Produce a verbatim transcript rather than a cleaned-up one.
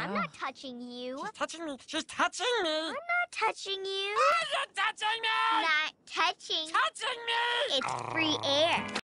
I'm not touching you. She's touching me. She's touching me. I'm not touching you. Are you touching me? Not touching. Touching me! It's free air.